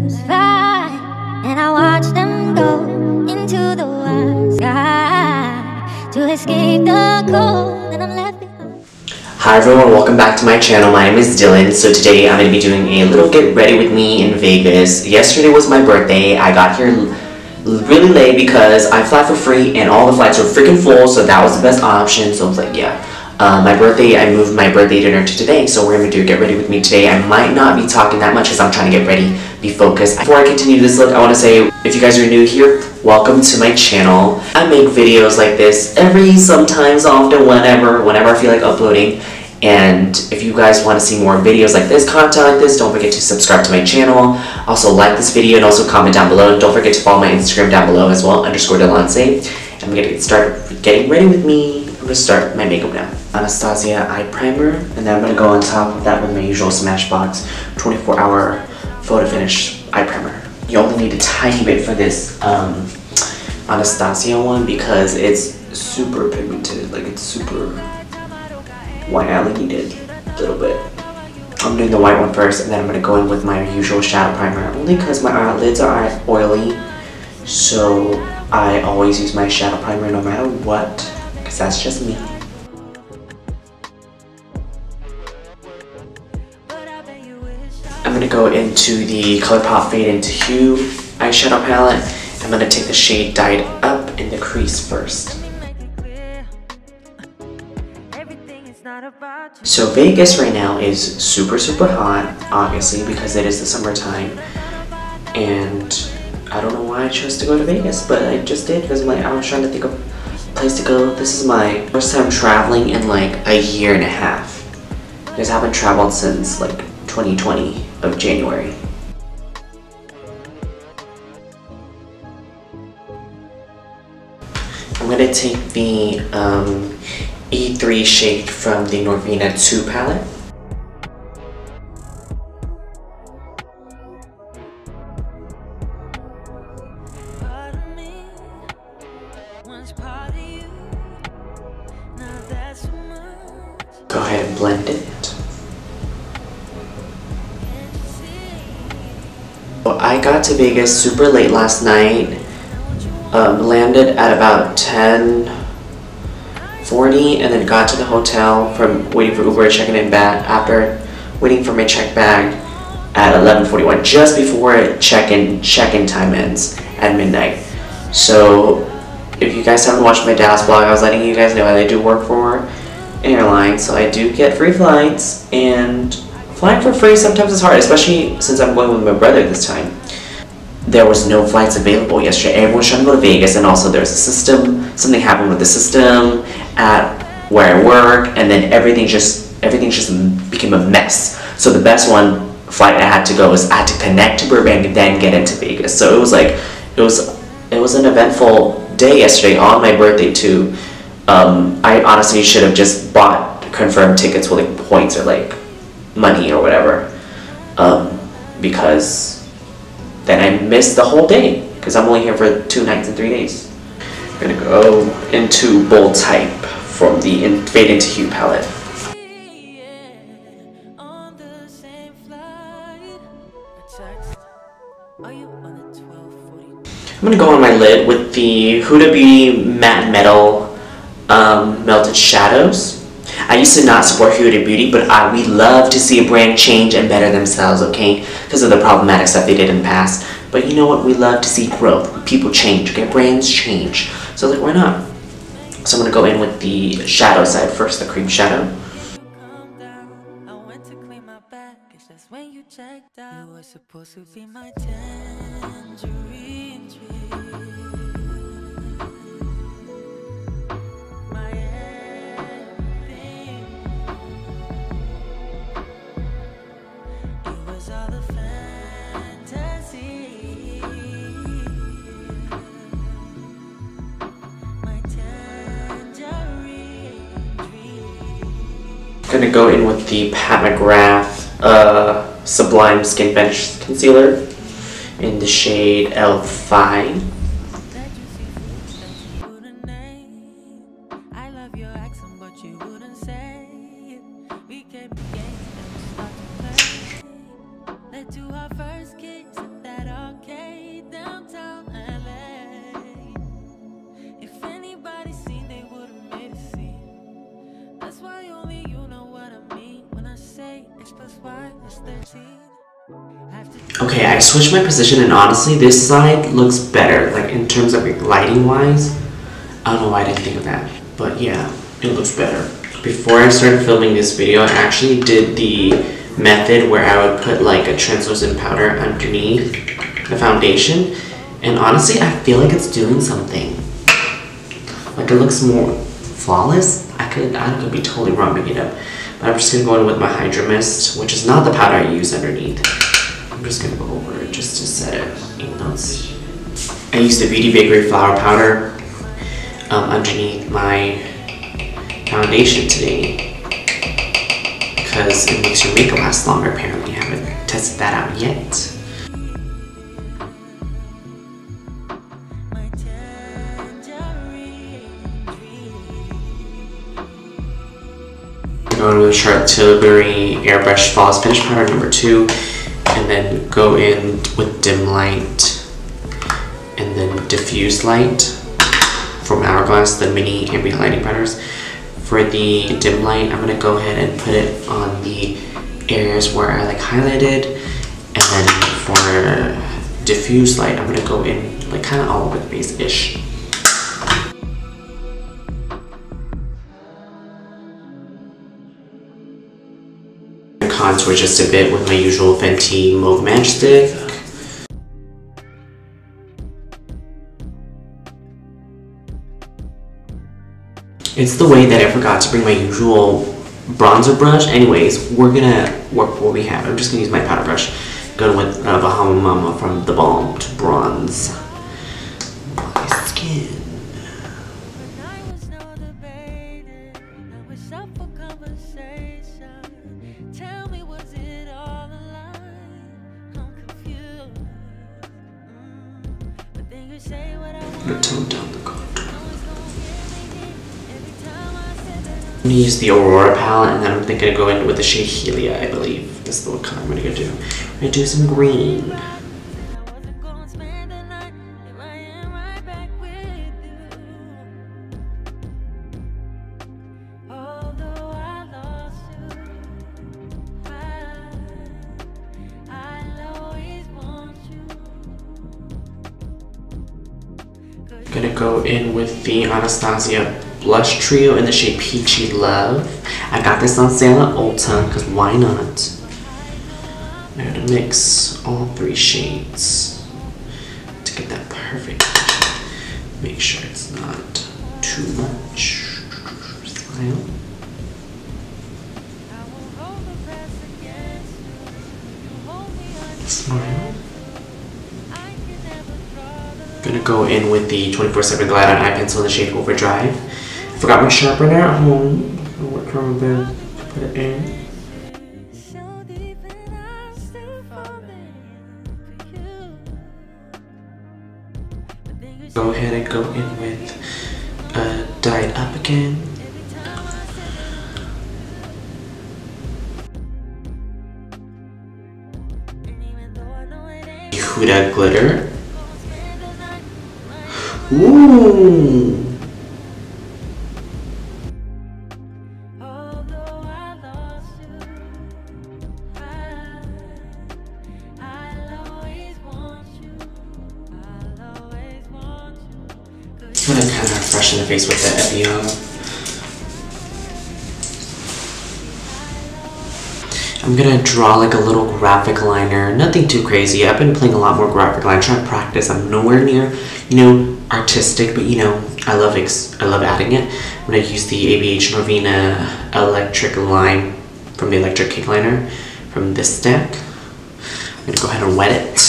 birds fly, and I watch them go into the wild sky to escape the cold, and I'm left behind. Hi everyone, welcome back to my channel. My name is Dylan. So today I'm going to be doing a little get ready with me in Vegas. Yesterday was my birthday. I got here really late because I fly for free and all the flights were freaking full, so that was the best option. So I was like, yeah. My birthday, I moved my birthday dinner to today, so we're going to do get ready with me today. I might not be talking that much because I'm trying to get ready, be focused. Before I continue this look, I want to say, if you guys are new here, welcome to my channel. I make videos like this sometimes often, whenever I feel like uploading. And if you guys want to see more videos like this, content like this, don't forget to subscribe to my channel. Also like this video and also comment down below. And don't forget to follow my Instagram down below as well, _Delance. I'm going to get started getting ready with me. I'm going to start my makeup now. Anastasia eye primer, and then I'm going to go on top of that with my usual Smashbox 24-hour photo finish eye primer. You only need a tiny bit for this Anastasia one because it's super pigmented, like it's super white. I only needed a little bit. I'm doing the white one first, and then I'm going to go in with my usual shadow primer, only because my eyelids are oily, so I always use my shadow primer no matter what, because that's just me. I'm going to go into the ColourPop Fade into Hue eyeshadow palette. I'm going to take the shade Dyed Up in the crease first. So Vegas right now is super hot, obviously, because it is the summertime. And I don't know why I chose to go to Vegas, but I just did because I was trying to think of a place to go. This is my first time traveling in like a year and a half, because I haven't traveled since like 2020 of January. I'm going to take the E3 shade from the Norvina 2 palette. Go ahead and blend it. I got to Vegas super late last night, landed at about 10:40, and then got to the hotel from waiting for Uber, checking in back after waiting for my check bag at 11:41, just before check-in time ends at midnight. So if you guys haven't watched my Dallas vlog, I was letting you guys know that I do work for an airline, so I do get free flights, and flying for free sometimes is hard, especially since I'm going with my brother this time. There was no flights available yesterday. Everyone was trying to go to Vegas, and also there's a system, something happened with the system at where I work, and then everything just became a mess. So the best flight I had to go was I had to connect to Burbank and then get into Vegas. So it was like, it was an eventful day yesterday on my birthday too. I honestly should have just bought confirmed tickets with like points or like money or whatever, because then I missed the whole day because I'm only here for 2 nights and 3 days. I'm gonna go into Bold Type from the Fade into Hue palette. I'm gonna go on my lid with the Huda Beauty Matte Metal Melted Shadows. I used to not support Huda Beauty, but we love to see a brand change and better themselves, okay? Because of the problematic stuff they did in the past. But you know what? We love to see growth. People change, okay? Brands change. So like, why not? So I'm going to go in with the shadow side first, the cream shadow. Gonna go in with the McGrath Sublime Skin Finish Concealer in the shade L5. Okay, I switched my position and honestly this side looks better, like in terms of lighting wise. I don't know why I didn't think of that, but yeah, it looks better. Before I started filming this video, I actually did the method where I would put like a translucent powder underneath the foundation, and honestly I feel like it's doing something. Like it looks more flawless. I could be totally wrong making it up, but I'm just gonna go in with my Hydra Mist, which is not the powder I use underneath. I'm just gonna go over it just to set it, even though it's... I used the Beauty Bakery flower powder underneath my foundation today because it makes your makeup last longer. Apparently, I haven't tested that out yet. Going with Charlotte Tilbury Airbrush Flawless Finish Powder number 2, and then go in with dim light and then diffuse light from Hourglass, the mini ambient lighting powders. For the dim light, I'm gonna go ahead and put it on the areas where I like highlighted, and then for diffuse light, I'm gonna go in like kind of all over the face-ish. Contour just a bit with my usual Fenty Mauve Matchstick. It's the way that I forgot to bring my usual bronzer brush. Anyways, we're gonna work what we have. I'm just gonna use my powder brush. Going with Bahama Mama from the Balm to bronze my skin. I'm gonna tone down the contour. I'm gonna use the Aurora palette, and then I'm thinking of going with the shade Helia, I believe. This is the color I'm gonna go do. I'm gonna do some green. Gonna go in with the Anastasia Blush Trio in the shade Peachy Love. I got this on sale at Ulta, because why not? I'm gonna mix all 3 shades to get that perfect. Make sure it's not too much. Smile. Smile. Gonna go in with the 24/7 Glide On Eye Pencil in the shade Overdrive. I forgot my sharpener at home. I'll work on that. Put it in. Go ahead and go in with Dyed Up again. Huda Glitter. Ooh! Just want to kind of freshen the face with the Evian. I'm gonna draw like a little graphic liner, nothing too crazy. I've been playing a lot more graphic liner, trying to practice. I'm nowhere near, you know, artistic, but you know, I love adding it. I'm gonna use the ABH Norvina Electric Line from the Electric Cake Liner from this deck. I'm gonna go ahead and wet it.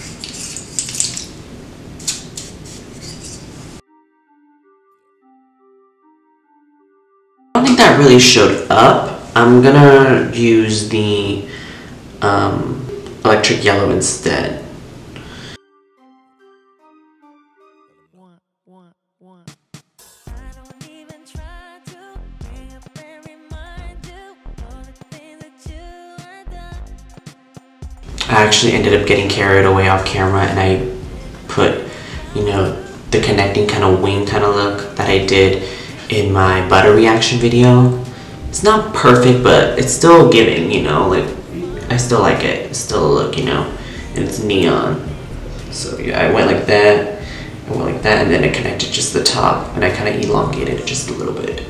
I don't think that really showed up. I'm gonna use the electric yellow instead. I actually ended up getting carried away off camera, and I put, you know, the connecting kind of wing kind of look that I did in my butter reaction video. It's not perfect, but it's still giving, you know, like, I still like it. It's still a look, you know. and it's neon. So yeah, I went like that, and then I connected just the top, and I kind of elongated it just a little bit.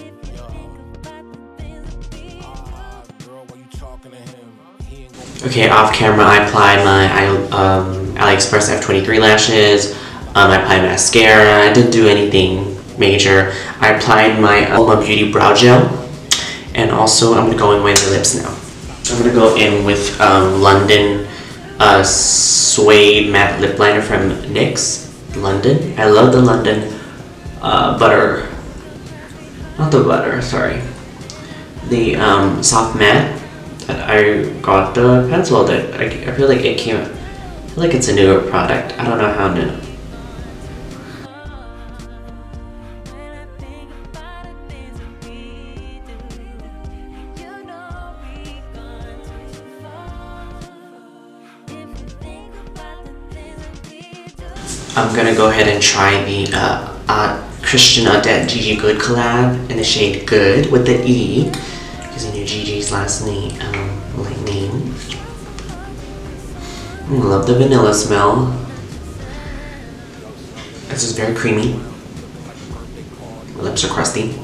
Okay, off camera I applied my AliExpress F23 lashes. I applied mascara. I didn't do anything major. I applied my Ulma Beauty Brow Gel, and also I'm going to go in with my lips now. I'm going to go in with London Suede Matte Lip Liner from NYX London. I love the London butter, not the butter, sorry, the soft matte. I got the pencil that I feel like it came, I feel like it's a newer product. I don't know how new. I'm gonna go ahead and try the Christian Audette Gigi Good collab in the shade Good with the E, because I knew Gigi's last name, name. Love the vanilla smell. This is very creamy. My lips are crusty.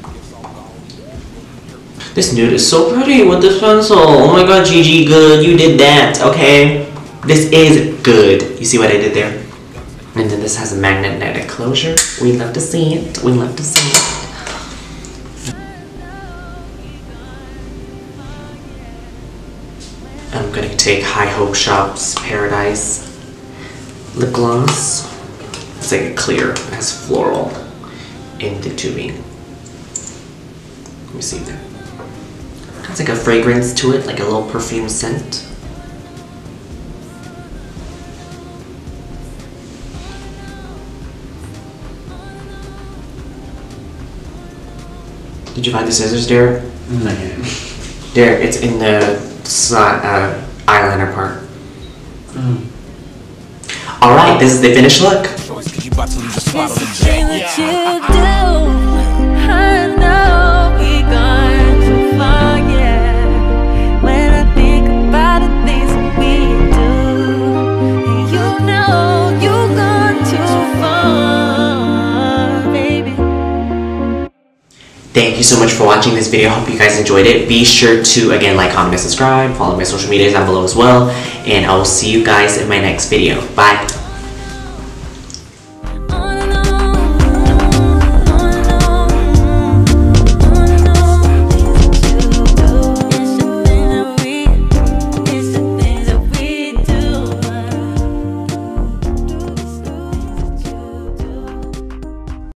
This nude is so pretty with this pencil. Oh my god, Gigi Good, you did that, okay? This is good. You see what I did there? And then this has a magnetic closure. We love to see it. We love to see it. I'm gonna take High Hope Shop's Paradise lip gloss. It's like a clear, it has floral in the tubing. Let me see that. It's like a fragrance to it, like a little perfume scent. Did you find the scissors, Derek? Not yet. Derek, it's in the eyeliner part. Alright, this is the finished look. Thank you so much for watching this video. I hope you guys enjoyed it. Be sure to, again, like, comment, and subscribe. Follow my social medias down below as well. And I will see you guys in my next video. Bye.